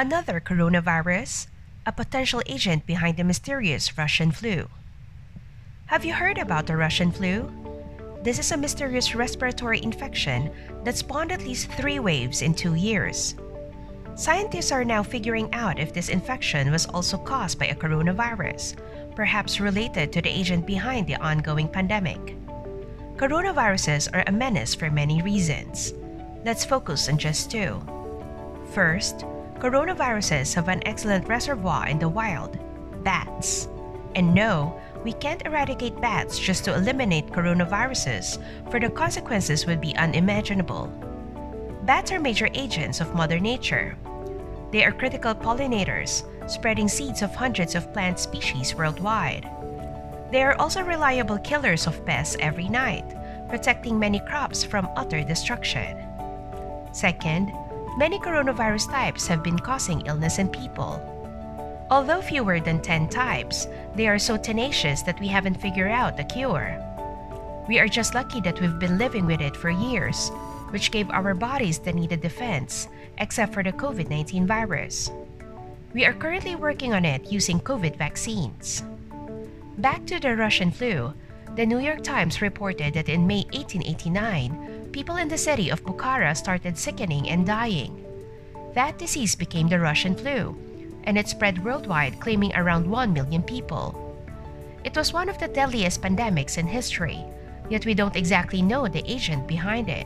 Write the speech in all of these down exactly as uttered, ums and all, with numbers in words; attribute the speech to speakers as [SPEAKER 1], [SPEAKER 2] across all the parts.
[SPEAKER 1] Another coronavirus, a potential agent behind the mysterious Russian flu. Have you heard about the Russian flu? This is a mysterious respiratory infection that spawned at least three waves in two years. Scientists are now figuring out if this infection was also caused by a coronavirus, perhaps related to the agent behind the ongoing pandemic. Coronaviruses are a menace for many reasons. Let's focus on just two. First, coronaviruses have an excellent reservoir in the wild, bats. And no, we can't eradicate bats just to eliminate coronaviruses, for the consequences would be unimaginable. Bats are major agents of Mother Nature. They are critical pollinators, spreading seeds of hundreds of plant species worldwide. They are also reliable killers of pests every night, protecting many crops from utter destruction. Second, many coronavirus types have been causing illness in people. Although fewer than ten types, they are so tenacious that we haven't figured out the cure. We are just lucky that we've been living with it for years, which gave our bodies the needed defense, except for the COVID nineteen virus. We are currently working on it using COVID vaccines. Back to the Russian flu, the New York Times reported that in May eighteen eighty-nine, people in the city of Bukhara started sickening and dying. That disease became the Russian flu, and it spread worldwide, claiming around one million people. It was one of the deadliest pandemics in history, yet we don't exactly know the agent behind it.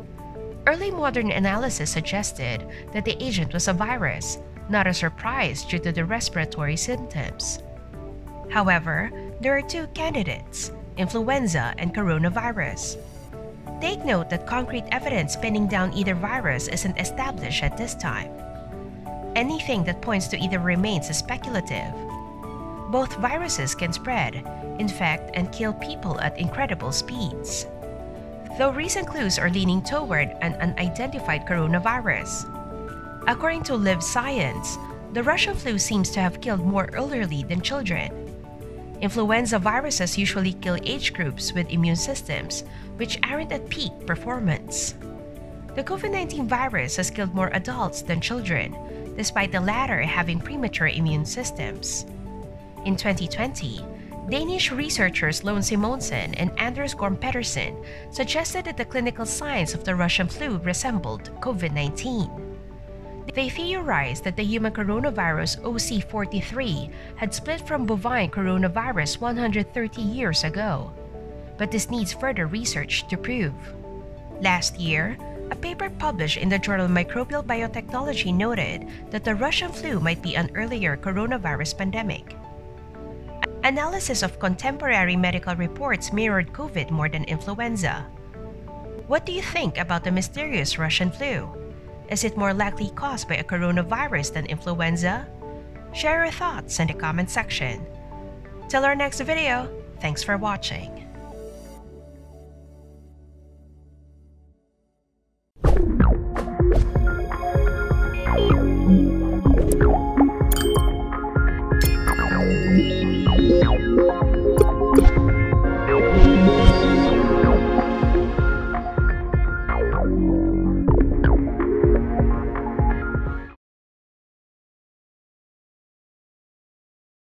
[SPEAKER 1] Early modern analysis suggested that the agent was a virus, not a surprise due to the respiratory symptoms. However, there are two candidates, influenza and coronavirus. Take note that concrete evidence pinning down either virus isn't established at this time. Anything that points to either remains speculative. Both viruses can spread, infect, and kill people at incredible speeds. Though recent clues are leaning toward an unidentified coronavirus. According to Live Science, the Russian flu seems to have killed more elderly than children. Influenza viruses usually kill age groups with immune systems, which aren't at peak performance. The COVID nineteen virus has killed more adults than children, despite the latter having premature immune systems. In twenty twenty, Danish researchers Lone Simonsen and Anders Gorm Pedersen suggested that the clinical signs of the Russian flu resembled COVID nineteen. They theorized that the human coronavirus O C forty-three had split from bovine coronavirus one hundred thirty years ago, but this needs further research to prove. Last year, a paper published in the journal Microbial Biotechnology noted that the Russian flu might be an earlier coronavirus pandemic. Analysis of contemporary medical reports mirrored COVID more than influenza. What do you think about the mysterious Russian flu? Is it more likely caused by a coronavirus than influenza? Share your thoughts in the comment section. Till our next video, thanks for watching.